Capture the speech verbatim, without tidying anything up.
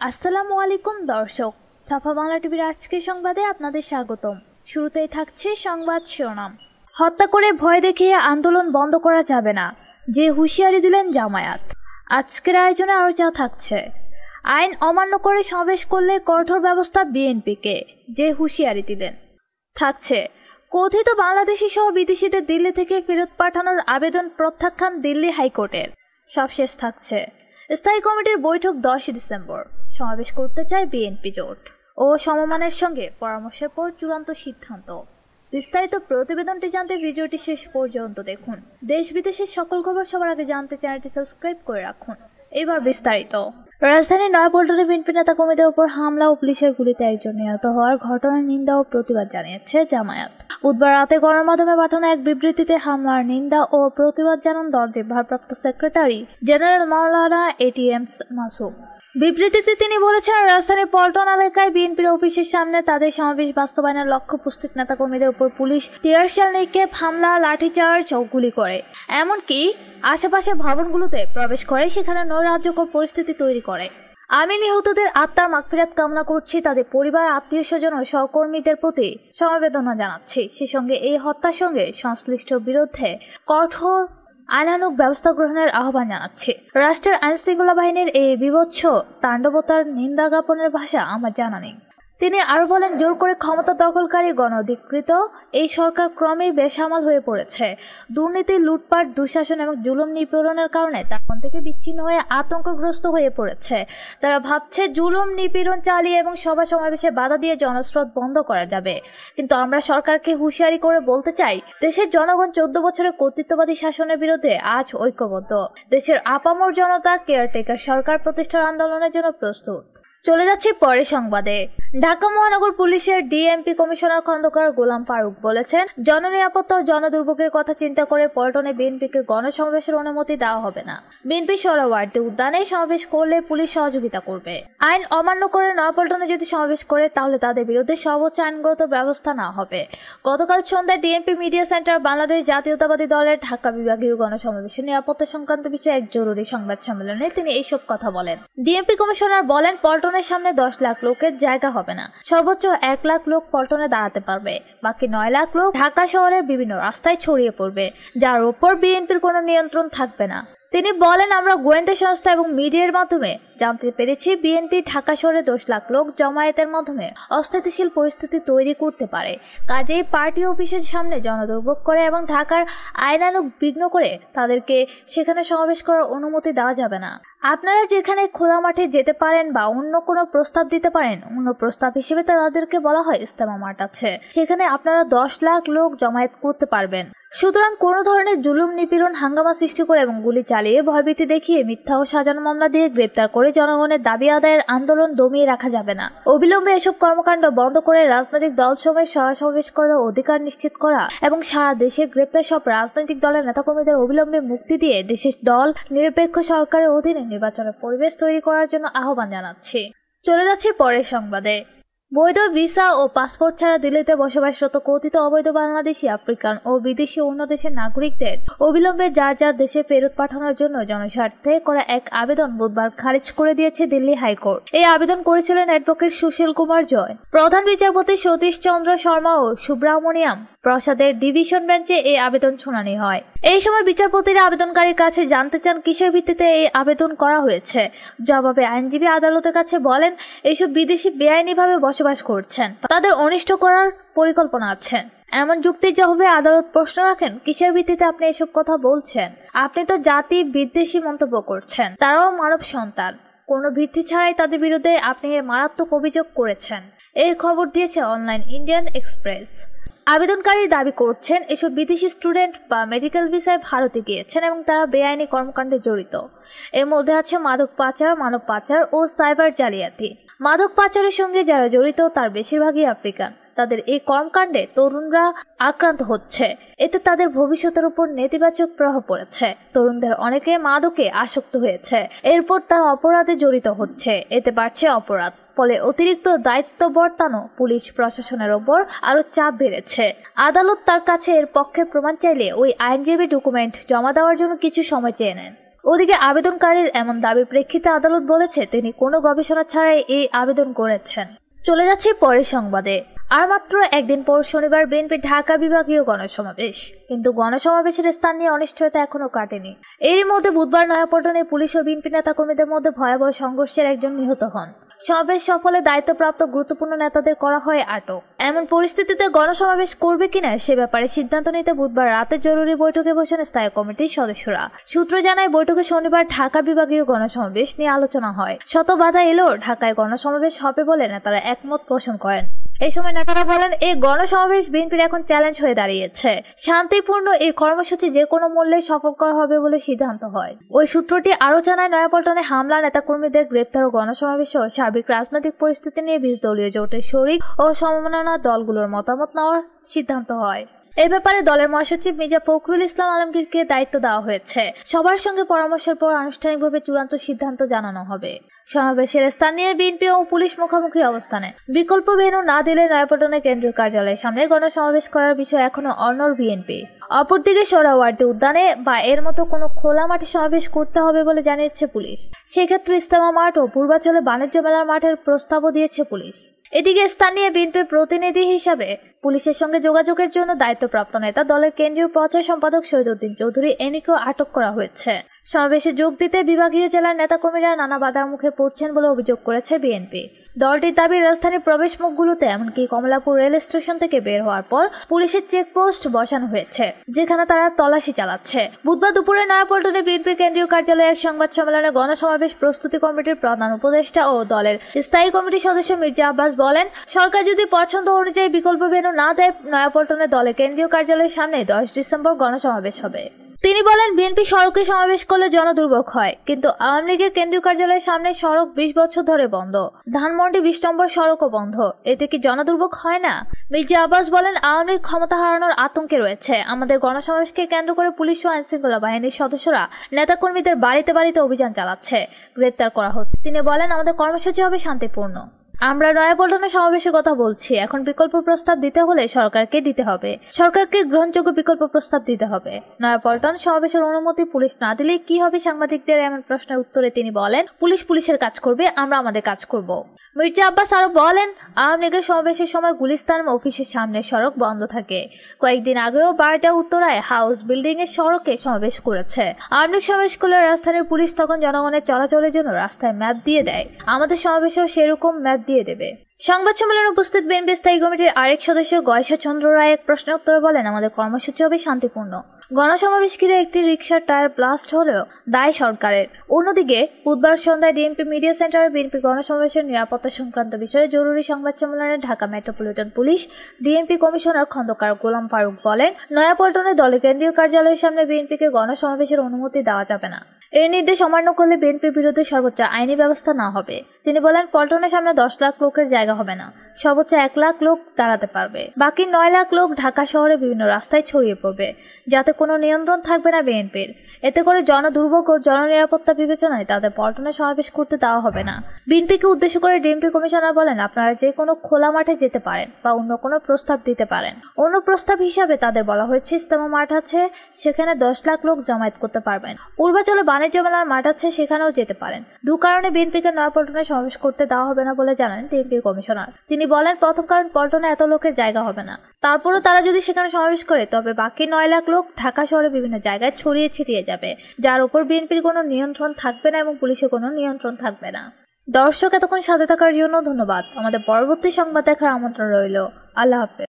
আসসালামু আলাইকুম দর্শক, সাফা বাংলা টিভির আজকের সংবাদে আপনাদের স্বাগতম। শুরুতেই থাকছে সংবাদ শিরোনাম। হত্যা করে ভয় দেখিয়ে আন্দোলন বন্ধ করা যাবে না, যে হুঁশিয়ারি দিলেন জামায়াত। আজকের আয়োজনে আরও যা থাকছে: আইন অমান্য করে সমাবেশ করলে কঠোর ব্যবস্থা বিএনপিকে, যে হুঁশিয়ারি দিলেন। থাকছে কথিত বাংলাদেশি সহ বিদেশিদের দিল্লি থেকে ফেরত পাঠানোর আবেদন প্রত্যাখ্যান দিল্লি হাইকোর্টের। সবশেষ থাকছে স্থায়ী কমিটির বৈঠক দশই ডিসেম্বর, সমাবেশ করতে চায় বিএনপি জোট ও সমমানের সঙ্গে পরামর্শের পর চূড়ান্ত সিদ্ধান্ত। বিস্তারিত প্রতিবেদনটি জানতে ভিডিওটি শেষ পর্যন্ত দেখুন। দেশ বিদেশের সকল খবর সবার আগে জানতে চ্যানেলটি সাবস্ক্রাইব করে রাখুন। এবার বিস্তারিত। রাজধানীর নয়াপল্টনে বিএনপি নেতা কর্মীদের উপর হামলা ও পুলিশের গুলিতে একজন নিহত হওয়ার ঘটনার নিন্দা ও প্রতিবাদ জানিয়েছে জামায়াত। বুধবার রাতে গণমাধ্যমে পাঠানো এক বিবৃতিতে হামলার নিন্দা ও প্রতিবাদ জানান দলটির ভারপ্রাপ্ত সেক্রেটারি জেনারেল মাওলানা এটিএম মাসুম। বিবৃতিতে তিনি বলেছেন, রাজধানীর পল্টন এলাকায় বিএনপির অফিসের সামনে তাদের সমাবেশ বাস্তবায়নের লক্ষ্যে উপস্থিত নেতাকর্মীদের উপর পুলিশ টিয়ারশেল নিক্ষেপ, হামলা, লাঠিচার্জ ও গুলি করে, এমনকি আশেপাশের ভবনগুলোতে প্রবেশ করে সেখানে নৈরাজ্যকর পরিস্থিতি তৈরি করে। আমি নিহতদের আত্মার মাগফিরাত কামনা করছি, তাদের পরিবার, আত্মীয় স্বজন ও সহকর্মীদের প্রতি সমবেদনা জানাচ্ছি। সে সঙ্গে এই হত্যার সঙ্গে সংশ্লিষ্ট বিরুদ্ধে কঠোর আইনানুগ ব্যবস্থা গ্রহণের আহ্বান জানাচ্ছি। রাষ্ট্রের আইনশৃঙ্খলা বাহিনীর এই বিভৎস তাণ্ডবতার নিন্দা জ্ঞাপনের ভাষা আমার জানা নেই। তিনি আরো বলেন, জোর করে ক্ষমতা দখলকারী গণঅধিকৃত এই সরকার ক্রমেই বেসামাল হয়ে পড়েছে। দুর্নীতি, লুটপাট, দুঃশাসন এবং জুলুম নিপীড়নের কারণে তখন থেকে বিচ্ছিন্ন হয়ে আতঙ্কগ্রস্ত হয়ে পড়েছে। তারা ভাবছে জুলুম নিপীড়ন চালিয়ে এবং সভা সমাবেশে বাধা দিয়ে জনস্রোত বন্ধ করা যাবে। কিন্তু আমরা সরকারকে হুঁশিয়ারি করে বলতে চাই, দেশের জনগণ চোদ্দ বছরের কর্তৃত্ববাদী শাসনের বিরুদ্ধে আজ ঐক্যবদ্ধ। দেশের আপামর জনতা কেয়ারটেকার সরকার প্রতিষ্ঠার আন্দোলনের জন্য প্রস্তুত। চলে যাচ্ছি পরের সংবাদে। ঢাকা মহানগর পুলিশের ডিএমপি কমিশনার খন্দকার গোলাম ফারুক বলেছেন, জননিরাপত্তা ও জনদুর্ভোগের কথা চিন্তা করে পল্টনে বিএনপিকে গণসমাবেশের অনুমতি দেওয়া হবে না। বিএনপি সোহরাওয়ার্দী উদ্যানে সমাবেশ করলে পুলিশ সহযোগিতা করবে। আইন অমান্য করে নয়াপল্টনে যদি সমাবেশ করে তাহলে তাদের বিরুদ্ধে সর্বোচ্চ আইনগত ব্যবস্থা নেওয়া হবে। গতকাল সন্ধ্যায় ডিএমপি মিডিয়া সেন্টার বাংলাদেশ জাতীয়তাবাদী দলের ঢাকা বিভাগীয় গণসমাবেশের নিরাপত্তা সংক্রান্ত বিষয়ে এক জরুরি সংবাদ সম্মেলনে তিনি এইসব কথা বলেন। ডিএমপি কমিশনার বলেন, পল্টনের সামনে দশ লাখ লোকের জায়গা হবে না, সর্বোচ্চ এক লাখ লোক পল্টনে দাঁড়াতে পারবে। বাকি নয় লাখ লোক ঢাকা শহরের বিভিন্ন রাস্তায় ছড়িয়ে পড়বে, যার উপর বিএনপির কোনো নিয়ন্ত্রণ থাকবে না। তিনি বলেন, আমরা গোয়েন্দা সংস্থা এবং মিডিয়ার মাধ্যমে জানতে পেরেছি বিএনপি ঢাকা শহরে দশ লাখ লোক জমায়েতের মাধ্যমে অস্থিতিশীল পরিস্থিতি তৈরি করতে পারে। কাজেই পার্টি অফিসের সামনে জনদুর্ভোগ করে এবং ঢাকার আইনানুগ বিঘ্ন করে তাদেরকে সেখানে সমাবেশ করার অনুমতি দেওয়া যাবে না। আপনারা যেখানে খোলা মাঠে যেতে পারেন বা অন্য কোনো প্রস্তাব দিতে পারেন, অন্য প্রস্তাব হিসেবে তাদেরকে বলা হয় ইস্তেমা মাঠ আছে, সেখানে আপনারা দশ লাখ লোক জমায়েত করতে পারবেন। সুতরাং কোনো ধরনের জুলুম, নিপীড়ন, হাঙ্গামা সৃষ্টি করে এবং গুলি চালিয়ে ভয়ভীতি দেখিয়ে মিথ্যা ও সাজানো মামলা দিয়ে গ্রেপ্তার করে জনগণের দাবি আদায়ের আন্দোলন দমিয়ে রাখা যাবে না। অবিলম্বে এসব কর্মকাণ্ড বন্ধ করে রাজনৈতিক দলসমূহের সভা-সমাবেশ করার অধিকার নিশ্চিত করা এবং সারা দেশে গ্রেপ্তার সব রাজনৈতিক দলের নেতাকর্মীদের অবিলম্বে মুক্তি দিয়ে দেশের দল নিরপেক্ষ সরকারের অধীনে নির্বাচনের পরিবেশ তৈরি করার জন্য আহ্বান জানাচ্ছি। চলে যাচ্ছি পরের সংবাদে। বৈধ ভিসা ও পাসপোর্ট ছাড়া দিল্লিতে বসবাসরত কথিত অবৈধ বাংলাদেশি, আফ্রিকান ও বিদেশি অন্য দেশের নাগরিকদের অবিলম্বে যার যার দেশে ফেরত পাঠানোর জন্য জনস্বার্থে করা এক আবেদন বুধবার খারিজ করে দিয়েছে দিল্লি হাইকোর্ট। এই আবেদন করেছিলেন অ্যাডভোকেট সুশীল কুমার জয়। প্রধান বিচারপতি সতীশ চন্দ্র শর্মা ও সুব্রামণিয়াম প্রসাদের ডিভিশন বেঞ্চে এই আবেদন শুনানি হয়। এই সময় বিচারপতিরা আবেদনকারীর কাছে জানতে চান কিসের ভিত্তিতে এই আবেদন করা হয়েছে। জবাবে আইনজীবী আদালতের কাছে বলেন, এইসব বিদেশি বেআইনিভাবে বসবাস করছেন, তাদের অনিষ্ট করার পরিকল্পনা আছে। এমন যুক্তির জবাবে আদালত প্রশ্ন রাখেন, কিসের ভিত্তিতে আপনি এসব কথা বলছেন? আপনি তো জাতি বিদ্বেষী মন্তব্য করছেন, তারাও মানব সন্তান। কোনো ভিত্তি ছাড়াই তাদের বিরুদ্ধে আপনি মারাত্মক অভিযোগ করেছেন। এর খবর দিয়েছে অনলাইন ইন্ডিয়ান এক্সপ্রেস। আবেদনকারী দাবি করছেন, এসব বিদেশি স্টুডেন্ট বা মেডিকেল ভিসায় ভারতে গিয়েছেন এবং তারা বেআইনি কর্মকাণ্ডে জড়িত। এর মধ্যে আছে মাদক পাচার, মানব পাচার ও সাইবার জালিয়াতি। মাদক পাচারের সঙ্গে যারা জড়িত তার বেশিরভাগই আফ্রিকান। তাদের এই কর্মকাণ্ডে তরুণরা আক্রান্ত হচ্ছে, এতে তাদের ভবিষ্যতের উপর নেতিবাচক প্রভাব পড়েছে। তরুণদের অনেকে মাদকে আসক্ত হয়েছে, এরপর তারা অপরাধে জড়িত হচ্ছে, এতে বাড়ছে অপরাধ। ফলে অতিরিক্ত দায়িত্ব বর্তানো পুলিশ প্রশাসনের ওপর আরো চাপ বেড়েছে। আদালত তার কাছে এর পক্ষে প্রমাণ চাইলে ওই আইনজীবী ডকুমেন্ট জমা দেওয়ার জন্য কিছু সময় চেয়ে নেন। ওদিকে আবেদনকারীর এমন দাবির প্রেক্ষিতে আদালত বলেছে তিনি কোনো গবেষণা ছাড়াই এই আবেদন করেছেন। চলে যাচ্ছে পরের সংবাদে। আর মাত্র একদিন পর শনিবার বিএনপির ঢাকা বিভাগীয় গণসমাবেশ, কিন্তু গণসমাবেশের স্থান নিয়ে অনিশ্চয়তা এখনো কাটেনি। এরই মধ্যে বুধবার নয়াপল্টনে পুলিশ ও বিএনপি নেতাকর্মীদের মধ্যে ভয়াবহ সংঘর্ষের একজন নিহত হন। সমাবেশ সফলে দায়িত্বপ্রাপ্ত গুরুত্বপূর্ণ নেতাদের করা হয় আটক। এমন পরিস্থিতিতে গণসমাবেশ করবে কিনা সে ব্যাপারে সিদ্ধান্ত নিতে বুধবার রাতে জরুরি বৈঠকে বসেন স্থায়ী কমিটির সদস্যরা। সূত্র জানায় বৈঠকে শনিবার ঢাকা বিভাগীয় গণসমাবেশ নিয়ে আলোচনা হয়। শত বাধা এলেও ঢাকায় গণসমাবেশ হবে বলে নেতারা একমত পোষণ করেন। এই সময় নেতারা বলেন, এই গণসমাবেশ বিএনপির এখন চ্যালেঞ্জ হয়ে দাঁড়িয়েছে। শান্তিপূর্ণ এই কর্মসূচি যে কোনো মূল্যে সফল করা হবে বলে সিদ্ধান্ত হয়। ওই সূত্রটি আরও জানায়, নয়াপল্টনে হামলা, নেতাকর্মীদের গ্রেপ্তার ও গণসমাবেশ ও সার্বিক রাজনৈতিক পরিস্থিতি নিয়ে বিশ দলীয় জোটের শরিক ও সমমনা দলগুলোর মতামত নেওয়ার সিদ্ধান্ত হয়। এ ব্যাপারে দলের মহাসচিব মির্জা ফখরুল ইসলাম আলমগীরকে দায়িত্ব দেওয়া হয়েছে। সবার সঙ্গে পরামর্শের পর আনুষ্ঠানিকভাবে চূড়ান্ত সিদ্ধান্ত জানানো হবে। সমাবেশের স্থান নিয়ে বিএনপি ও পুলিশ মুখোমুখি অবস্থানে। বিকল্প ভেন্যু না দিলে নয়াপল্টনে কেন্দ্রীয় কার্যালয়ের সামনে গণসমাবেশ করার বিষয় এখনো অনড় বিএনপি। অপরদিকে সোহরাওয়ার্দী উদ্যানে বা এর মতো কোনো খোলা মাঠে সমাবেশ করতে হবে বলে জানিয়েছে পুলিশ। সেক্ষেত্রে ইস্তেমা মাঠ ও পূর্বাঞ্চলে বাণিজ্য মেলার মাঠের প্রস্তাবও দিয়েছে পুলিশ। এদিকে স্থানীয় বিএনপির প্রতিনিধি হিসাবে পুলিশের সঙ্গে যোগাযোগের জন্য দায়িত্বপ্রাপ্ত নেতা দলের কেন্দ্রীয় প্রচার সম্পাদক শহীদউদ্দিন চৌধুরী এনিকেও আটক করা হয়েছে। সমাবেশে যোগ দিতে বিভাগীয় জেলার নেতাকর্মীরা নানা বাধার মুখে পড়ছেন বলে অভিযোগ করেছে বিএনপি। দলটির দাবি, রাজধানীর প্রবেশ মুখগুলোতে এমনকি কমলাপুর রেল স্টেশন থেকে বের হওয়ার পর পুলিশের চেকপোস্ট বসানো হয়েছে, যেখানে তারা তল্লাশি চালাচ্ছে। বুধবার দুপুরে নয়াপল্টনে বিএনপির কেন্দ্রীয় কার্যালয়ে এক সংবাদ সম্মেলনে গণসমাবেশ প্রস্তুতি কমিটির প্রধান উপদেষ্টা ও দলের স্থায়ী কমিটির সদস্য মির্জা আব্বাস বলেন, সরকার যদি পছন্দ অনুযায়ী বিকল্প ভেন্যু না দেয়, নয়াপল্টনে দলের কেন্দ্রীয় কার্যালয়ের সামনে দশ ডিসেম্বর গণসমাবেশ হবে। তিনি বলেন, বিএনপি সড়কে সমাবেশ করলে জনদুর্ভোগ হয়, কিন্তু আওয়ামী লীগের কেন্দ্রীয় কার্যালয়ের সামনে সড়ক বিশ বছর ধরে বন্ধ। ধানমন্ডি বিশ নম্বর সড়কও বন্ধ, এতে কি জনদুর্ভোগ হয় না? মির্জা আব্বাস বলেন, আওয়ামী লীগ ক্ষমতা হারানোর আতঙ্কে রয়েছে। আমাদের গণসমাবেশকে কেন্দ্র করে পুলিশ ও আইনশৃঙ্খলা বাহিনীর সদস্যরা নেতাকর্মীদের বাড়িতে বাড়িতে অভিযান চালাচ্ছে, গ্রেপ্তার করা হচ্ছে। তিনি বলেন, আমাদের কর্মসূচি হবে শান্তিপূর্ণ। আমরা নয়াপল্টনে সমাবেশের কথা বলছি। এখন বিকল্প প্রস্তাব দিতে হলে সরকারকে দিতে হবে, সরকারকে গ্রহণযোগ্য বিকল্প প্রস্তাব দিতে হবে। নয়াপল্টন সমাবেশের অনুমতি পুলিশ না দিলে কি হবে? সাংবাদিকদের এমন প্রশ্নের উত্তরে তিনি বলেন, পুলিশ পুলিশের কাজ করবে, আমরা আমাদের কাজ করব। মির্জা আব্বাস আরো বলেন, আওয়ামী লীগের সমাবেশের সময় গুলিস্তান অফিসের সামনে সড়ক বন্ধ থাকে। কয়েকদিন আগেও বারটা উত্তরায় হাউস বিল্ডিং এর সড়কে সমাবেশ করেছে। আওয়ামী লীগ সমাবেশ করলে রাজধানীর পুলিশ তখন জনগণের চলাচলের জন্য রাস্তায় ম্যাপ দিয়ে দেয়। আমাদের সমাবেশেও সেরকম ম্যাপ দিয়ে দেবে। সংবাদ সম্মেলনে উপস্থিত বিএনপি স্থায়ী কমিটির আরেক সদস্য গয়সা চন্দ্র রায় এক প্রশ্নের উত্তরে বলেন, আমাদের কর্মসূচি হবে শান্তিপূর্ণ। গণসমাবেশ ঘিরে একটি রিকশার টায়ার ব্লাস্ট হলেও দায় সরকারের। অন্যদিকে বুধবার সন্ধ্যায় ডিএমপি মিডিয়া সেন্টারে বিএনপি গণসমাবেশের নিরাপত্তা সংক্রান্ত বিষয়ে জরুরি সংবাদ সম্মেলনে Dhaka metropolitan police DMP commissioner Khandaker Golam Faruk বলেন, নয়াপল্টনে দলের কেন্দ্রীয় কার্যালয়ের সামনে বিএনপিকে গণসমাবেশের অনুমতি দেওয়া যাবে না। এই নির্দেশ অমান্য করলে বিএনপির বিরুদ্ধে সর্বোচ্চ আইনি ব্যবস্থা না হবে। তিনি বলেন, পল্টনের সামনে দশ লাখ লোকের জায়গা হবে না, সর্বোচ্চ এক লাখ লোক দাঁড়াতে পারবে। বাকি নয় লাখ লোক ঢাকা শহরে বিভিন্ন রাস্তায় ছড়িয়ে পড়বে, যাতে কোনো নিয়ন্ত্রণ থাকবে না বিএনপির। এতে করে জনদুর্ভোগ ও জননিরাপত্তা বিবেচনায় তাদের পল্টনে সমাবেশ করতে দেওয়া হবে না। বিএনপিকে উদ্দেশ্য করে ডিএমপি কমিশনার বলেন, আপনারা যে কোনো খোলা মাঠে যেতে পারেন বা অন্য কোনো প্রস্তাব দিতে পারেন। অন্য প্রস্তাব হিসাবে তাদের বলা হয়েছে, ইস্তেমা মাঠ আছে, সেখানে দশ লাখ লোক জমায়েত করতে পারবেন। পূর্বাঞ্চলে বাণিজ্য মেলার মাঠ আছে, সেখানেও যেতে পারেন। দু কারণে বিএনপিকে নয়াপল্টনে সমাবেশ করতে দেওয়া হবে না বলে জানান ডিএমপি কমিশনার। তিনি বলেন, প্রথম কারণ, পল্টনে এত লোকের জায়গা হবে না। তারপরও তারা যদি সেখানে সমাবেশ করে, তবে বাকি নয় লাখ লোক ঢাকা শহরে বিভিন্ন জায়গায় ছড়িয়ে ছিটিয়ে যাবে, যার উপর বিএনপির কোনো নিয়ন্ত্রণ থাকবে না এবং পুলিশের কোনো নিয়ন্ত্রণ থাকবে না। দর্শক, এতক্ষণ সাথে থাকার জন্য ধন্যবাদ। আমাদের পরবর্তী সংবাদ দেখার আমন্ত্রণ রইল। আল্লাহ হাফেজ।